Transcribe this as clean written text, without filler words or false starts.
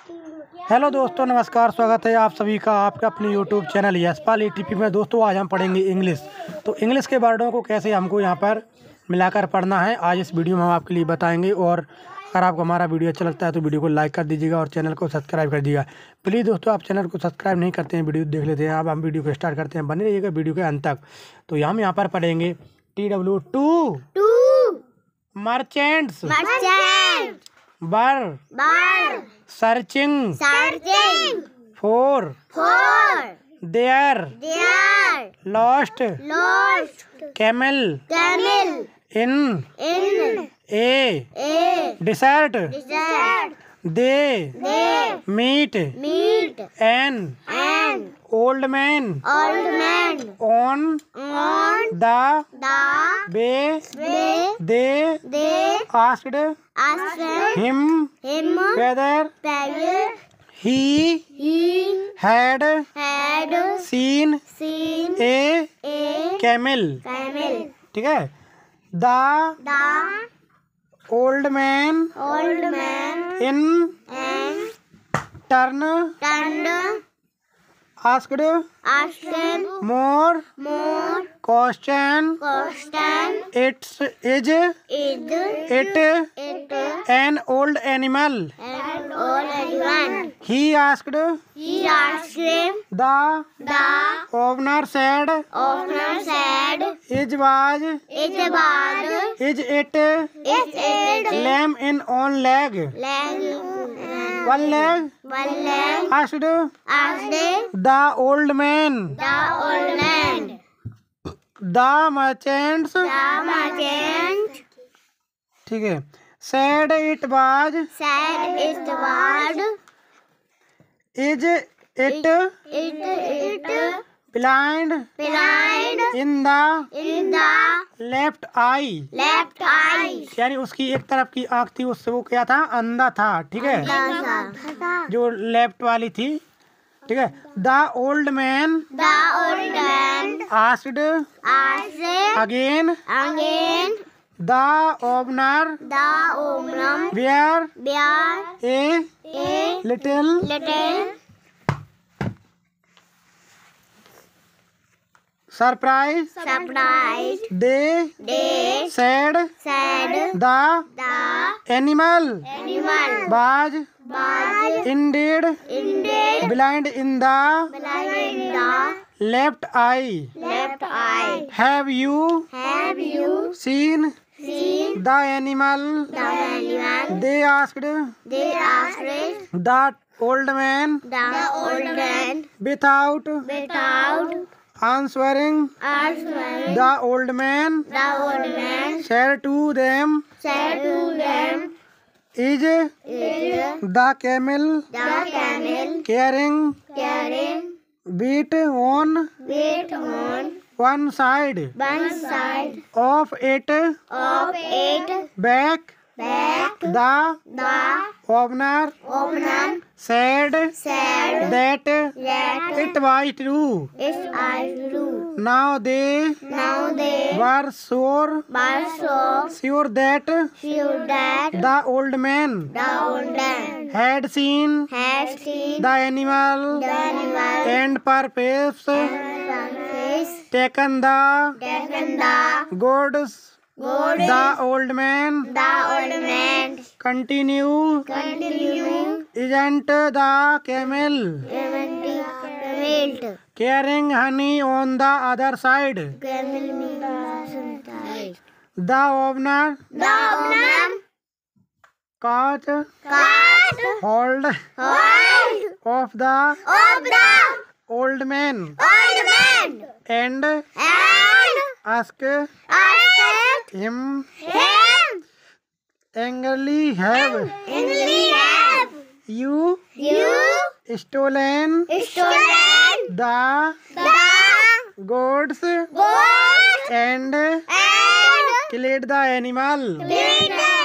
Hello दोस्तों, नमस्कार। स्वागत है आप सभी का आपका अपने यूट्यूब चैनल यशपाल ईटीपी में। दोस्तों, आज हम पढ़ेंगे इंग्लिश। तो इंग्लिश के वर्डों को कैसे हमको यहाँ पर मिलाकर पढ़ना है, आज इस वीडियो में हम आपके लिए बताएंगे। और अगर आपको हमारा वीडियो अच्छा लगता है तो वीडियो को लाइक कर दीजिएगा और चैनल को सब्सक्राइब कर दीजिएगा। प्लीज़ दोस्तों, आप चैनल को सब्सक्राइब नहीं करते हैं, वीडियो देख लेते हैं। अब हम वीडियो को स्टार्ट करते हैं, बने रहिएगा वीडियो के अंत तक। तो हम यहाँ पर पढ़ेंगे TW2 merchants, were searching for their lost camel in a desert they meet an old man on the way they asked him whether he had seen a camel। ठीक है। the old man in turn asked more question is it an old animal? He asked the owner said is it lamb in on leg? One leg? Asked the old man. The merchants ठीक है said it was is it blind in the left eye? यानी उसकी एक तरफ की आँख थी, उससे वो क्या था, अंधा था। ठीक है, जो लेफ्ट वाली थी। ठीक है। The old man asked again the owner where a little surprise they said the animal was indeed blind in the left eye. Have you seen the animal? They asked the old man without answering. The old man said to them is the camel carrying weight on one side of it back? The owner said that it was true. Now they were sure that the old man had seen the animal and perhaps taken the goods. The old man continue isn't the camel carrying honey on the other side? The owner caught hold of the old man and asked him angrily, have you stolen the goods and killed the animal?